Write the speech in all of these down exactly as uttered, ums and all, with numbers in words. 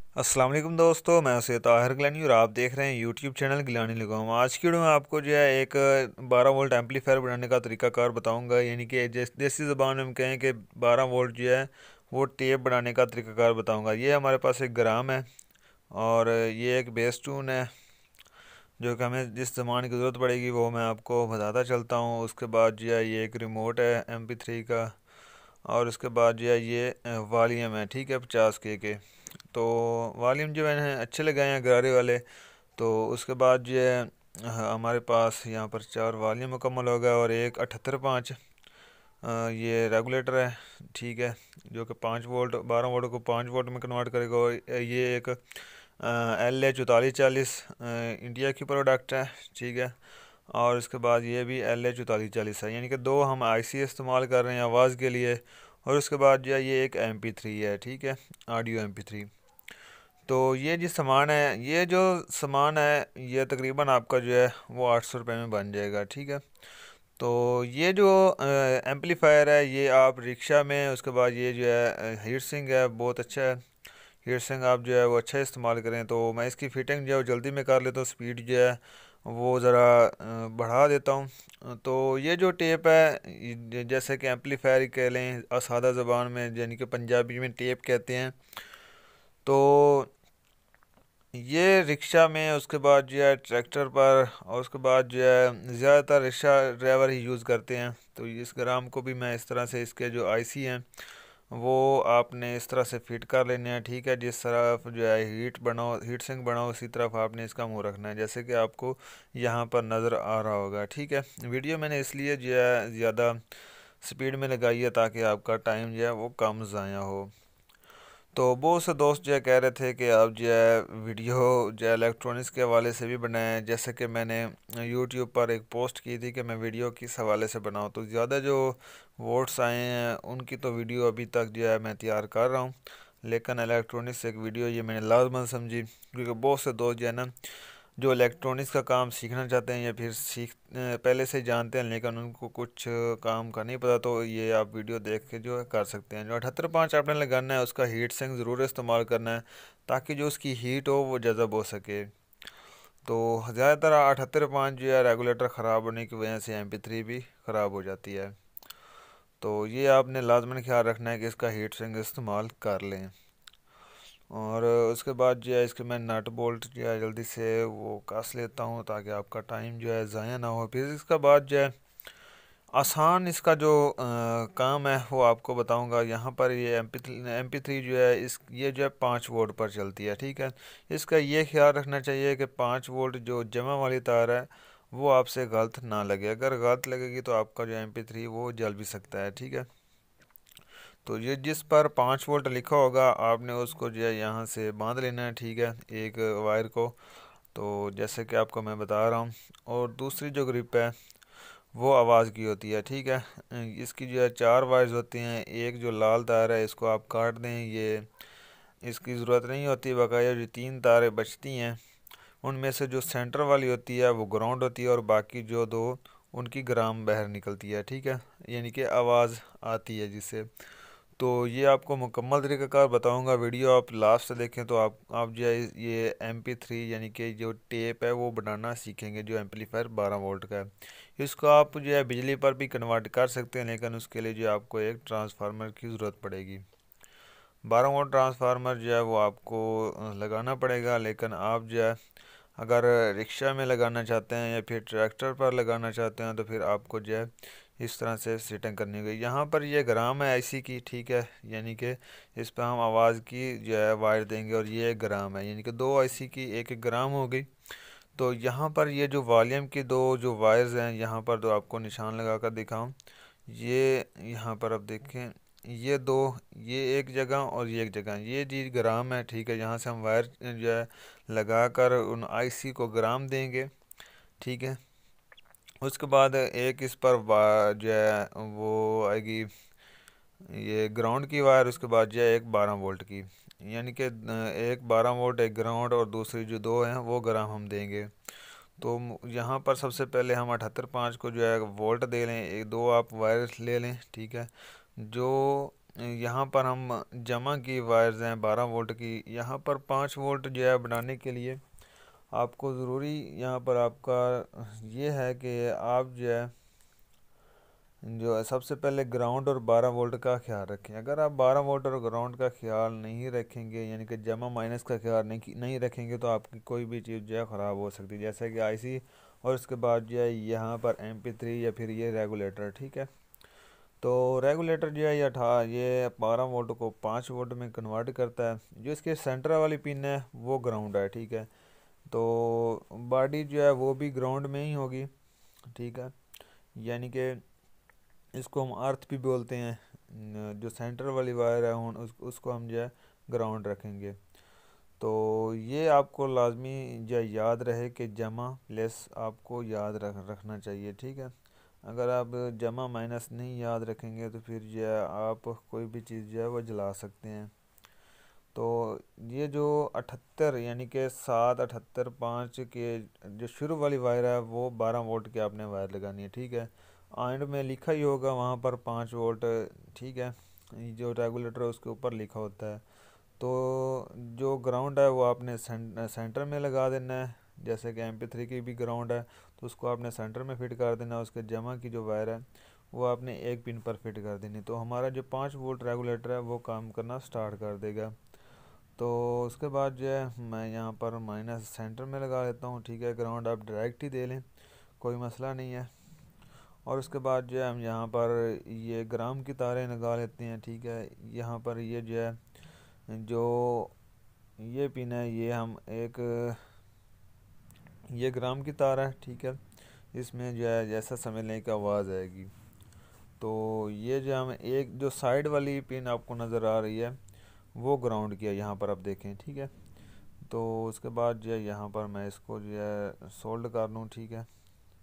अस्सलाम वालेकुम दोस्तों, मैं सैयद ताहिर गिलानी और आप देख रहे हैं यूट्यूब चैनल गिलानी लगाऊँ। आज की वीडियो में आपको जो है एक बारह वोल्ट एम्पलीफायर बनाने का तरीकाकार बताऊंगा। यानी कि जिस देसी ज़बान में हम कहें कि बारह वोल्ट जो है वो टेप बनाने का तरीकाकार बताऊंगा। ये हमारे पास एक ग्राम है और ये एक बेस टून है जो कि हमें जिस ज़मान की ज़रूरत पड़ेगी वो मैं आपको बताता चलता हूँ। उसके बाद जो है ये एक रिमोट है एम पी थ्री का, और उसके बाद जो है ये वॉल्यूम है, ठीक है, पचास के के। तो वॉल्यूम जो मैंने अच्छे लगाए हैं गरारे वाले। तो उसके बाद जो है ह- हमारे पास यहाँ पर चार वॉल्यूम मुकम्मल हो गया और एक अठहत्तर पाँच ये रेगुलेटर है, ठीक है, जो कि पाँच वोल्ट बारह वोल्ट को पाँच वोल्ट में कन्वर्ट करेगा। और ये एक एल ए चौतालीस चालीस इंडिया की प्रोडक्ट है, ठीक है। और उसके बाद ये भी एल ए चौतालीस चालीस है, यानी कि दो हम आई सी इस्तेमाल कर रहे हैं आवाज़ के लिए। और उसके बाद जो है ये एक एम पी थ्री है, ठीक है, ऑडियो एम पी थ्री। तो ये जो सामान है ये जो सामान है ये तकरीबन आपका जो है वो आठ सौ रुपये में बन जाएगा, ठीक है। तो ये जो एम्पलीफायर है ये आप रिक्शा में, उसके बाद ये जो है हीट सिंक है, बहुत अच्छा है। हीट सिंक आप जो है वो अच्छा इस्तेमाल करें। तो मैं इसकी फ़िटिंग जो है वो जल्दी में कर लेता हूँ, स्पीड जो है वो ज़रा अ, बढ़ा देता हूँ। तो ये जो टेप है ये जैसे कि एम्पलीफायर ही कह लें सादा ज़बान में, यानी कि पंजाबी में टेप कहते हैं। तो ये रिक्शा में, उसके बाद जो है ट्रैक्टर पर, और उसके बाद जो है ज़्यादातर रिक्शा ड्राइवर ही यूज़ करते हैं। तो इस ग्राम को भी मैं इस तरह से, इसके जो आईसी हैं वो आपने इस तरह से फिट कर लेने हैं, ठीक है। जिस तरफ जो है हीट बनाओ, हीट सिंक बनाओ, उसी तरफ आपने इसका मुंह रखना है, जैसे कि आपको यहाँ पर नज़र आ रहा होगा, ठीक है। वीडियो मैंने इसलिए जो है ज़्यादा स्पीड में लगाई है ताकि आपका टाइम जो है वो कम ज़ाया हो। तो बहुत से दोस्त जो है कह रहे थे कि आप जो है वीडियो जो है इलेक्ट्रॉनिक्स के हवाले से भी बनाएं, जैसे कि मैंने यूट्यूब पर एक पोस्ट की थी कि मैं वीडियो किस हवाले से बनाऊं। तो ज़्यादा जो वोट्स आए हैं उनकी तो वीडियो अभी तक जो है मैं तैयार कर रहा हूं, लेकिन इलेक्ट्रॉनिक्स से एक वीडियो ये मैंने लाजमन समझी, क्योंकि बहुत से दोस्त जो है ना जो इलेक्ट्रॉनिक्स का काम सीखना चाहते हैं या फिर सीख अ, पहले से जानते हैं लेकिन उनको कुछ काम का नहीं पता, तो ये आप वीडियो देख के जो है कर सकते हैं। जो अठहत्तर पाँच आपने लगाना है उसका हीट सिंक ज़रूर इस्तेमाल करना है ताकि जो उसकी हीट हो वो जज़ब हो सके। तो ज़्यादातर अठहत्तर पाँच जो है रेगुलेटर ख़राब होने की वजह से एम पी थ्री भी ख़राब हो जाती है। तो ये आपने लाजमन ख्याल रखना है कि इसका हीट सिंक इस्तेमाल कर लें। और उसके बाद जो है इसके मैं नट बोल्ट जो है जल्दी से वो कस लेता हूँ ताकि आपका टाइम जो है ज़ाया ना हो। फिर इसके बाद जो है आसान इसका जो अ, काम है वो आपको बताऊंगा। यहाँ पर ये M P M P three जो है इस ये जो है पाँच वोल्ट पर चलती है, ठीक है। इसका ये ख्याल रखना चाहिए कि पाँच वोल्ट जो जमा वाली तार है वो आपसे गलत ना लगे। अगर गलत लगेगी तो आपका जो एम पी थ्री वो जल भी सकता है, ठीक है। तो ये जिस पर पाँच वोल्ट लिखा होगा आपने उसको जो है यहाँ से बांध लेना है, ठीक है, एक वायर को। तो जैसे कि आपको मैं बता रहा हूँ। और दूसरी जो ग्रिप है वो आवाज़ की होती है, ठीक है। इसकी जो है चार वायर्स होती हैं। एक जो लाल तार है इसको आप काट दें, ये इसकी ज़रूरत नहीं होती। बकाया जो तीन तारें बचती हैं उनमें से जो सेंटर वाली होती है वो ग्राउंड होती है और बाकी जो दो उनकी ग्राम बाहर निकलती है, ठीक है, यानी कि आवाज़ आती है जिससे। तो ये आपको मुकम्मल तरीक़ाकार बताऊंगा, वीडियो आप लास्ट से देखें तो आप आप जो है ये एम पी थ्री यानी कि जो टेप है वो बनाना सीखेंगे जो एम्पलीफायर बारह वोल्ट का है। इसको आप जो है बिजली पर भी कन्वर्ट कर सकते हैं, लेकिन उसके लिए जो है आपको एक ट्रांसफार्मर की ज़रूरत पड़ेगी। बारह वोल्ट ट्रांसफार्मर जो है वो आपको अ, लगाना पड़ेगा। लेकिन आप जो है अगर रिक्शा में लगाना चाहते हैं या फिर ट्रैक्टर पर लगाना चाहते हैं तो फिर आपको जो है इस तरह से सेटिंग करनी होगी। यहाँ पर ये ग्राम है आईसी की, ठीक है, यानी कि इस पर हम आवाज़ की जो है वायर देंगे और ये एक ग्राम है, यानी कि दो आईसी की एक एक ग्राम हो गई। तो यहाँ पर ये जो वॉल्यूम की दो जो वायर्स हैं यहाँ पर दो आपको निशान लगा कर दिखाऊँ, ये यहाँ पर आप देखें, ये दो, ये एक जगह और ये एक जगह, ये जी ग्राम है, ठीक है। यहाँ से हम वायर जो है लगा कर उन आईसी को ग्राम देंगे, ठीक है। उसके बाद एक इस पर वा- जो है वो आएगी ये ग्राउंड की वायर। उसके बाद जो है एक बारह वोल्ट की, यानी कि एक बारह वोल्ट एक ग्राउंड और दूसरी जो दो हैं वो ग्राम हम देंगे। तो म- यहाँ पर सबसे पहले हम अठहत्तर पाँच को जो है वोल्ट दे लें, एक दो आप वायर ले लें, ठीक है। जो यहाँ पर हम जमा की वायर्स हैं बारह वोल्ट की, यहाँ पर पाँच वोल्ट जो है बनाने के लिए आपको ज़रूरी यहाँ पर आपका ये है कि आप जो है जो है सबसे पहले ग्राउंड और बारह वोल्ट का ख्याल रखें। अगर आप बारह वोल्ट और ग्राउंड का ख्याल नहीं रखेंगे, यानी कि जमा माइनस का ख्याल नहीं नहीं रखेंगे, तो आपकी कोई भी चीज़ जो है ख़राब हो सकती है, जैसे कि आईसी और उसके बाद जो है यहाँ पर एम पी थ्री या फिर ये रेगुलेटर। ठीक है, तो रेगुलेटर जो है ये अठा ये बारह वोल्ट को पाँच वोल्ट में कन्वर्ट करता है। जो इसके सेंटर वाली पिन है वो ग्राउंड है। ठीक है, तो बॉडी जो है वो भी ग्राउंड में ही होगी। ठीक है, यानी कि इसको हम अर्थ भी बोलते हैं। न- जो सेंटर वाली वायर है उन उस, उसको हम जो है ग्राउंड रखेंगे। तो ये आपको लाजमी जो है याद रहे कि जमा प्लस आपको याद रख रखना चाहिए। ठीक है, अगर आप जमा माइनस नहीं याद रखेंगे तो फिर जो है आप कोई भी चीज़ जो है वो जला सकते हैं। तो ये जो अठहत्तर यानी कि सात अठहत्तर पाँच के जो शुरू वाली वायर है वो बारह वोल्ट की आपने वायर लगानी है। ठीक है, एंड में लिखा ही होगा वहाँ पर पाँच वोल्ट। ठीक है, ये जो रेगुलेटर है उसके ऊपर लिखा होता है। तो जो ग्राउंड है वो आपने सें, सेंटर में लगा देना है, जैसे कि एम पी थ्री की भी ग्राउंड है तो उसको आपने सेंटर में फिट कर देना है। उसके जमा की जो वायर है वो आपने एक पिन पर फिट कर देनी, तो हमारा जो पाँच वोल्ट रेगुलेटर है वो काम करना स्टार्ट कर देगा। तो उसके बाद जो है मैं यहाँ पर माइनस सेंटर में लगा लेता हूँ। ठीक है, ग्राउंड आप डायरेक्ट ही दे लें, कोई मसला नहीं है। और उसके बाद जो है हम यहाँ पर ये ग्राम की तारें लगा लेते हैं। ठीक है, यहाँ पर ये जो है जो ये पिन है ये हम एक ये ग्राम की तार है। ठीक है, इसमें जो है जैसा समझ लें कि आवाज़ आएगी। तो ये जो हम एक जो साइड वाली पिन आपको नज़र आ रही है वो ग्राउंड की है, यहाँ पर आप देखें। ठीक है, तो उसके बाद जो है यहाँ पर मैं इसको जो है सोल्ड कर लूँ। ठीक है,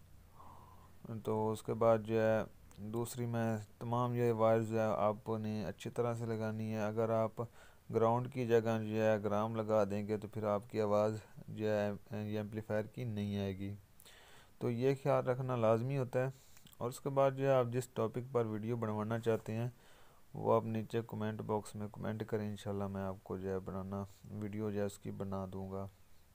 तो उसके बाद जो है दूसरी मैं तमाम ये वायर्स जो है आपने अच्छी तरह से लगानी है। अगर आप ग्राउंड की जगह जो है ग्राम लगा देंगे तो फिर आपकी आवाज़ जो है ये एम्पलीफायर की नहीं आएगी, तो ये ख्याल रखना लाजमी होता है। और उसके बाद जो है आप जिस टॉपिक पर वीडियो बनवाना चाहते हैं वो आप नीचे कमेंट बॉक्स में कमेंट करें, इंशाल्लाह मैं आपको जो है बनाना वीडियो जो है उसकी बना दूंगा।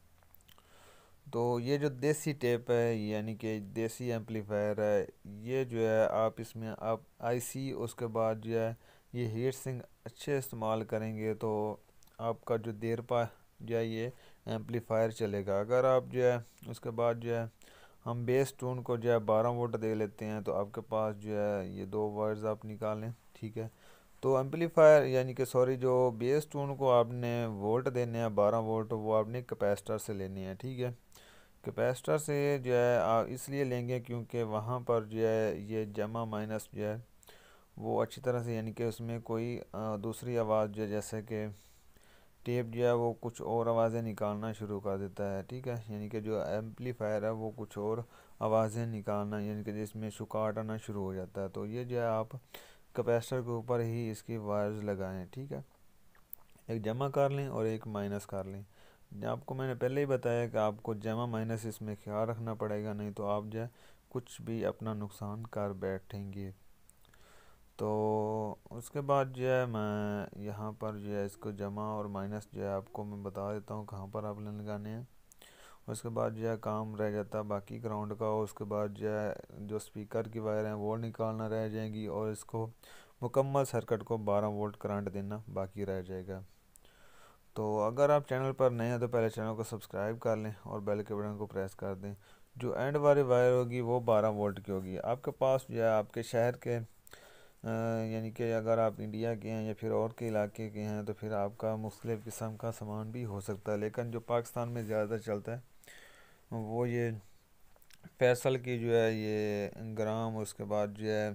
तो ये जो देसी टेप है यानी कि देसी एम्पलीफायर है, ये जो है आप इसमें आप आईसी उसके बाद जो है ये हीट सिंक अच्छे इस्तेमाल करेंगे तो आपका जो देर पा जो है ये एम्पलीफायर चलेगा। अगर आप जो है उसके बाद जो है हम बेस टून को जो है बारह वोल्ट दे लेते हैं तो आपके पास जो है ये दो वर्ड्स आप निकालें। ठीक है, तो एम्पलीफायर यानी कि सॉरी जो बेस टून को आपने वोल्ट देने हैं बारह वोल्ट वो आपने कैपेसिटर से लेने हैं। ठीक है, कैपेसिटर से जो है आप इसलिए लेंगे क्योंकि वहाँ पर जो है ये जमा माइनस जो है वो अच्छी तरह से यानी कि उसमें कोई अ, दूसरी आवाज़ जो है जैसे कि टेप जो है वो कुछ और आवाज़ें निकालना शुरू कर देता है। ठीक है, यानी कि जो एम्पलीफायर है वो कुछ और आवाज़ें निकालना यानी कि जिसमें शुकाट आना शुरू हो जाता है, तो ये जो है आप कैपेसिटर के ऊपर ही इसकी वायर्स लगाएं। ठीक है, एक जमा कर लें और एक माइनस कर लें। आपको मैंने पहले ही बताया कि आपको जमा माइनस इसमें ख्याल रखना पड़ेगा, नहीं तो आप जो है कुछ भी अपना नुकसान कर बैठेंगे। तो उसके बाद जो है मैं यहाँ पर जो है इसको जमा और माइनस जो है आपको मैं बता देता हूँ कहाँ पर आपने लगाने हैं। उसके बाद जो है काम रह जाता है बाकी ग्राउंड का, और उसके बाद जो है जो स्पीकर की वायर हैं वो निकालना रह जाएंगी और इसको मुकम्मल सर्किट को बारह वोल्ट करंट देना बाकी रह जाएगा। तो अगर आप चैनल पर नए हैं तो पहले चैनल को सब्सक्राइब कर लें और बेल के बटन को प्रेस कर दें। जो एंड वाली वायर होगी वो बारह वोल्ट की होगी। आपके पास जो है आपके शहर के अ, यानी कि अगर आप इंडिया के हैं या फिर और के इलाके के हैं तो फिर आपका मुख्तलिफ़ किस्म का सामान भी हो सकता है, लेकिन जो पाकिस्तान में ज़्यादा चलता है वो ये फैसल की जो है ये ग्राम, उसके बाद जो है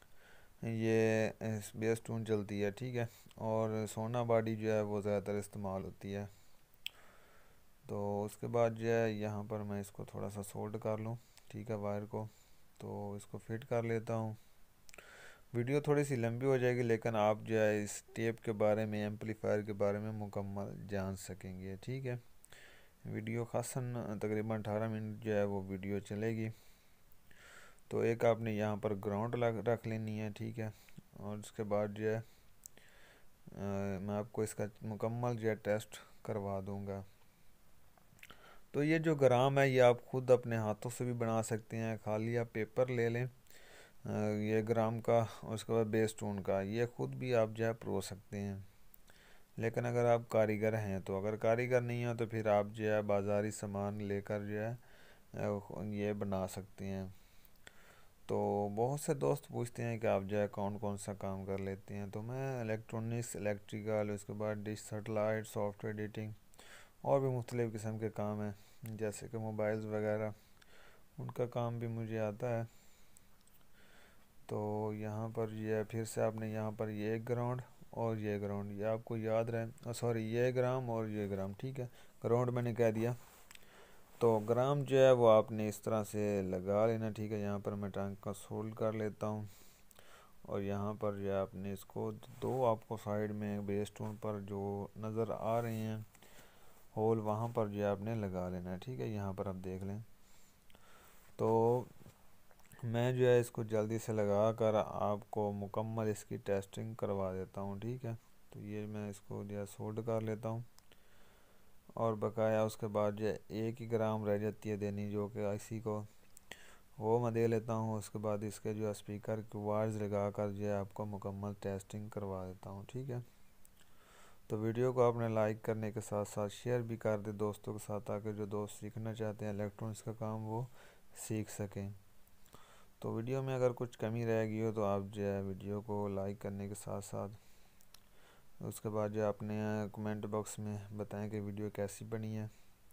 ये बेस टून चलती है। ठीक है, और सोना बाडी जो है वो ज़्यादातर इस्तेमाल होती है। तो उसके बाद जो है यहाँ पर मैं इसको थोड़ा सा सोल्ड कर लूँ। ठीक है, वायर को तो इसको फिट कर लेता हूँ। वीडियो थोड़ी सी लंबी हो जाएगी लेकिन आप जो है इस टेप के बारे में एम्पलीफायर के बारे में मुकम्मल जान सकेंगे। ठीक है, वीडियो खासन तकरीबन अठारह मिनट जो है वो वीडियो चलेगी। तो एक आपने यहाँ पर ग्राउंड रख लेनी है। ठीक है, और उसके बाद जो है मैं आपको इसका मुकम्मल जो है टेस्ट करवा दूंगा। तो ये जो ग्राम है ये आप खुद अपने हाथों से भी बना सकते हैं। खाली आप पेपर ले लें अ, ये ग्राम का, उसके बाद बेस टून का, ये खुद भी आप जो है प्रो सकते हैं। लेकिन अगर आप कारीगर हैं तो, अगर कारीगर नहीं हो तो फिर आप जो है बाज़ारी सामान लेकर जो है अ, ये बना सकते हैं। तो बहुत से दोस्त पूछते हैं कि आप जो है कौन कौन सा काम कर लेते हैं, तो मैं इलेक्ट्रॉनिक्स, इलेक्ट्रिकल, उसके बाद डिश, सेटेलाइट, सॉफ्टवेयर एडिटिंग और भी मुख्तलिफ़ किस्म के काम हैं जैसे कि मोबाइल्स वगैरह, उनका काम भी मुझे आता है। तो यहाँ पर ये फिर से आपने यहाँ पर ये ग्राउंड और ये ग्राउंड, ये आपको याद रहे, सॉरी ये ग्राम और ये ग्राम, ठीक है, ग्राउंड मैंने कह दिया। तो ग्राम जो है वो आपने इस तरह से लगा लेना, ठीक है। यहाँ पर मैं टैंक का सोल्ड कर लेता हूँ और यहाँ पर जो है आपने इसको दो, आपको साइड में बेस टून पर जो नज़र आ रहे हैं होल, वहाँ पर जो है आपने लगा लेना है, ठीक है। यहाँ पर आप देख लें। तो मैं जो है इसको जल्दी से लगा कर आपको मुकम्मल इसकी टेस्टिंग करवा देता हूँ, ठीक है। तो ये मैं इसको जो है सोल्ड कर लेता हूँ और बकाया उसके बाद जो है एक ही ग्राम रह जाती है देनी, जो कि आईसी को, वो मैं दे लेता हूँ। उसके बाद इसके जो है स्पीकर की वायर्स लगा कर जो है आपको मुकम्मल टेस्टिंग करवा देता हूँ, ठीक है। तो वीडियो को आपने लाइक करने के साथ साथ शेयर भी कर दे दोस्तों के साथ, ताकि जो दोस्त सीखना चाहते हैं इलेक्ट्रॉनिक्स का काम वो सीख सकें। तो वीडियो में अगर कुछ कमी रह गई हो तो आप जो है वीडियो को लाइक करने के साथ साथ उसके बाद जो अपने कमेंट बॉक्स में बताएं कि वीडियो कैसी बनी है।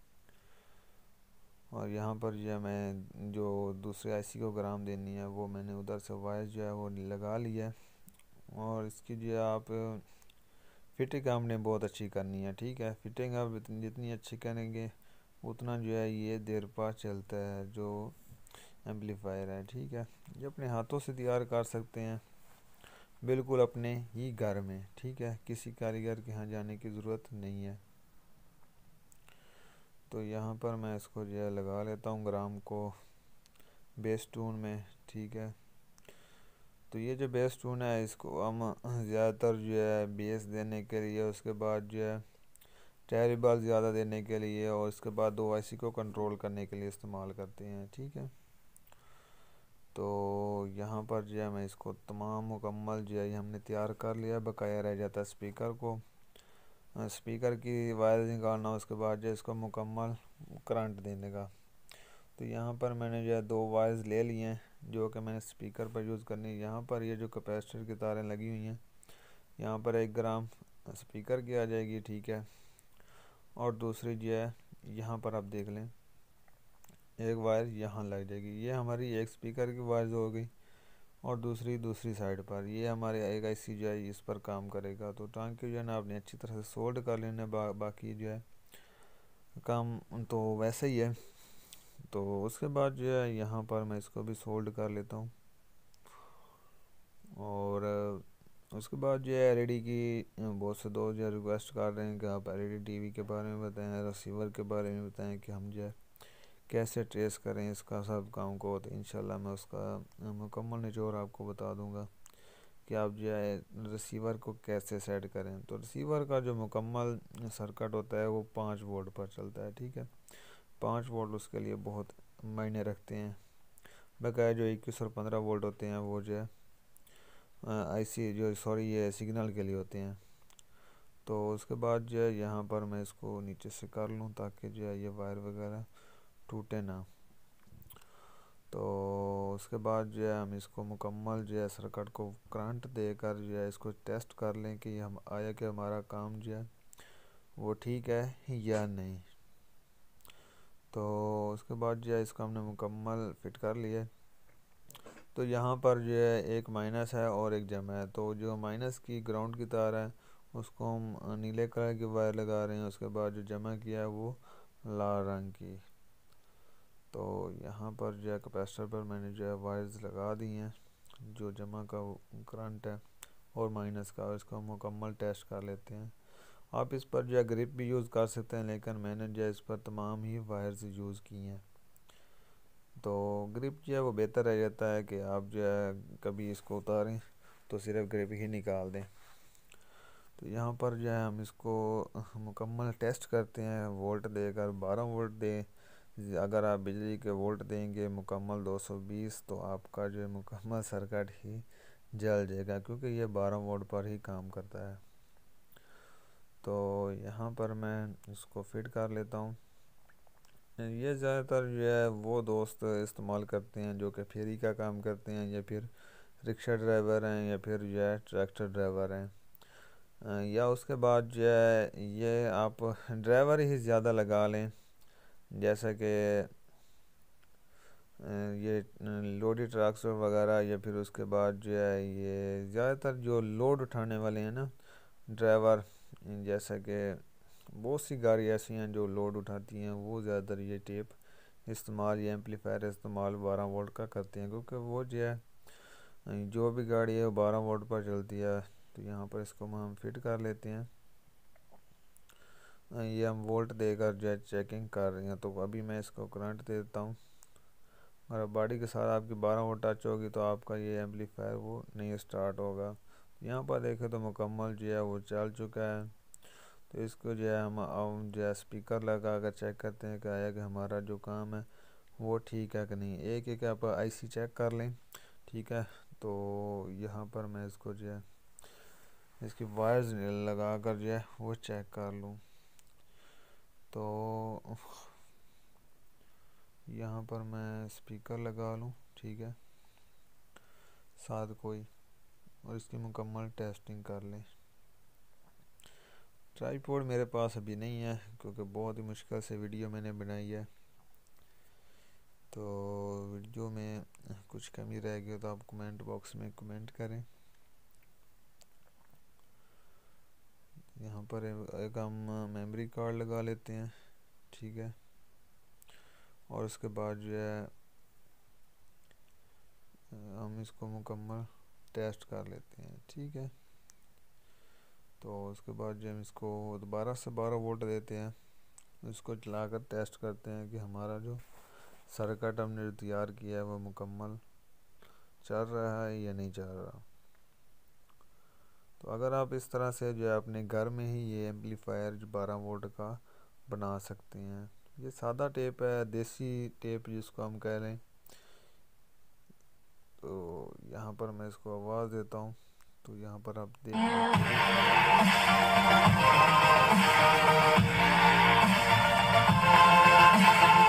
और यहाँ पर जो है मैं जो दूसरे आईसी को ग्राम देनी है वो मैंने उधर से वायर जो है वो लगा लिया है। और इसकी जो है आप फिटिंग आपने बहुत अच्छी करनी है, ठीक है। फिटिंग आप जितनी अच्छी करेंगे उतना जो है ये देर पास चलता है जो एम्पलीफायर है, ठीक है। ये अपने हाथों से तैयार कर सकते हैं बिल्कुल अपने ही घर में, ठीक है, किसी कारीगर के यहाँ जाने की ज़रूरत नहीं है। तो यहाँ पर मैं इसको जो है लगा लेता हूँ ग्राम को बेस टून में, ठीक है। तो ये जो बेस टून है इसको हम ज़्यादातर जो है बेस देने के लिए, उसके बाद जो है टेरिबल ज़्यादा देने के लिए और इसके बाद दो आईसी को कंट्रोल करने के लिए इस्तेमाल करते हैं, ठीक है। तो यहाँ पर जो है मैं इसको तमाम मुकम्मल जो है हमने तैयार कर लिया, बकाया रह जाता है स्पीकर को, स्पीकर की वायर निकालना, उसके बाद जो इसको मुकम्मल करंट देने का। तो यहाँ पर मैंने जो है दो वायर्स ले लिए हैं जो कि मैंने स्पीकर पर यूज़ करनी है। यहाँ पर ये जो कैपेसिटर की तारें लगी हुई हैं, यहाँ पर एक ग्राम स्पीकर की आ जाएगी, ठीक है। और दूसरी जो है यहाँ पर आप देख लें एक वायर यहाँ लग जाएगी, ये हमारी एक स्पीकर की वायर हो गई और दूसरी दूसरी साइड पर ये हमारे एक आईसी जो है इस पर काम करेगा। तो टांकी जो है ना आपने अच्छी तरह से सोल्ड कर लेना, बा, बाकी जो है काम तो वैसे ही है। तो उसके बाद जो है यहाँ पर मैं इसको भी सोल्ड कर लेता हूँ और उसके बाद जो है एलईडी की बहुत से दोस्त जो रिक्वेस्ट कर रहे हैं कि आप एलईडी टीवी के बारे में बताएं, रिसीवर के बारे में बताएं कि हम जो है कैसे ट्रेस करें इसका सब काम को। तो इंशाल्लाह मैं उसका मुकम्मल निचोड़ आपको बता दूंगा कि आप जो है रिसीवर को कैसे सेट करें। तो रिसीवर का जो मुकम्मल सर्किट होता है वो पाँच वोल्ट पर चलता है, ठीक है। पाँच वोल्ट उसके लिए बहुत मायने रखते हैं, बकाया जो इक्कीस और पंद्रह वोल्ट होते हैं वो जो है आईसी जो सॉरी ये सिग्नल के लिए होते हैं। तो उसके बाद जो है यहाँ पर मैं इसको नीचे से कर लूँ ताकि जो है ये वायर वगैरह टूटे ना। तो उसके बाद जो है हम इसको मुकम्मल जो है सर्किट को करंट देकर जो है इसको टेस्ट कर लें कि हम आया कि हमारा काम जो है वो ठीक है या नहीं। तो उसके बाद जो है इसको हमने मुकम्मल फिट कर लिया। तो यहाँ पर जो है एक माइनस है और एक जमा है। तो जो माइनस की ग्राउंड की तार है उसको हम नीले कलर की वायर लगा रहे हैं, उसके बाद जो जमा किया है वो लाल रंग की। तो यहाँ पर जो है कैपेसिटर पर मैंने जो है वायर्स लगा दी हैं जो जमा का करंट है और माइनस का, और इसको मुकम्मल टेस्ट कर लेते हैं। आप इस पर जो है ग्रिप भी यूज़ कर सकते हैं, लेकिन मैंने जो है इस पर तमाम ही वायर्स यूज़ की हैं। तो ग्रिप जो है वो बेहतर रह जाता है कि आप जो है कभी इसको उतारें तो सिर्फ ग्रिप ही निकाल दें। तो यहाँ पर जो है हम इसको मुकम्मल टेस्ट करते हैं वोल्ट देकर। बारह वोल्ट दें, अगर आप बिजली के वोल्ट देंगे मुकम्मल दो सौ बीस, तो आपका जो है मुकम्मल सर्किट ही जल जाएगा, क्योंकि ये बारह वोल्ट पर ही काम करता है। तो यहाँ पर मैं इसको फिट कर लेता हूँ। ये ज़्यादातर जो है वो दोस्त इस्तेमाल करते हैं जो कि फेरी का काम करते हैं, या फिर रिक्शा ड्राइवर हैं, या फिर जो है ट्रैक्टर ड्राइवर हैं, अ, या उसके बाद जो है ये आप ड्राइवर ही ज़्यादा लगा लें। जैसे कि अ, ये लोडी ट्रक्स वगैरह, या फिर उसके बाद जो है ये ज़्यादातर जो लोड उठाने वाले हैं ना ड्राइवर, जैसे कि बहुत सी गाड़ी ऐसी हैं जो लोड उठाती हैं, वो ज़्यादातर ये टेप इस्तेमाल या एम्पलीफायर इस्तेमाल बारह वोल्ट का करते हैं, क्योंकि वो जो है जो भी गाड़ी है वो बारह वोल्ट पर चलती है। तो यहाँ पर इसको हम फिट कर लेते हैं। ये हम वोल्ट देकर जो है चेकिंग कर रहे हैं। तो अभी मैं इसको करंट दे देता हूँ, और बॉडी के साथ आपकी बारह वोल्ट टच होगी तो आपका ये एम्पलीफायर वो नहीं स्टार्ट होगा। यहाँ पर देखें तो मुकम्मल जो है वो चल चुका है। तो इसको जो है हम हम जो है स्पीकर लगा कर चेक करते हैं कि आया कि हमारा जो काम है वो ठीक है कि नहीं। एक एक आप आईसी चेक कर लें, ठीक है। तो यहाँ पर मैं इसको जो है इसकी वायर्स लगा कर जो है वो चेक कर लूँ। तो यहाँ पर मैं स्पीकर लगा लूँ, ठीक है, साथ कोई, और इसकी मुकम्मल टेस्टिंग कर लें। ट्राईपॉड मेरे पास अभी नहीं है, क्योंकि बहुत ही मुश्किल से वीडियो मैंने बनाई है। तो वीडियो में कुछ कमी रह गई तो आप कमेंट बॉक्स में कमेंट करें। यहाँ पर एक हम मेमोरी कार्ड लगा लेते हैं, ठीक है, और उसके बाद जो है हम इसको मुकम्मल टेस्ट कर लेते हैं, ठीक है। तो उसके बाद जो हम इसको दोबारा से बारह वोल्ट देते हैं, इसको चलाकर टेस्ट करते हैं कि हमारा जो सर्किट हमने जो तैयार किया है वो मुकम्मल चल रहा है या नहीं चल रहा। तो अगर आप इस तरह से जो है अपने घर में ही ये एम्पलीफायर जो बारह वोल्ट का बना सकते हैं। ये सादा टेप है, देसी टेप जिसको हम कह लें। तो यहाँ पर मैं इसको आवाज़ देता हूँ, तो यहाँ पर आप देख लें।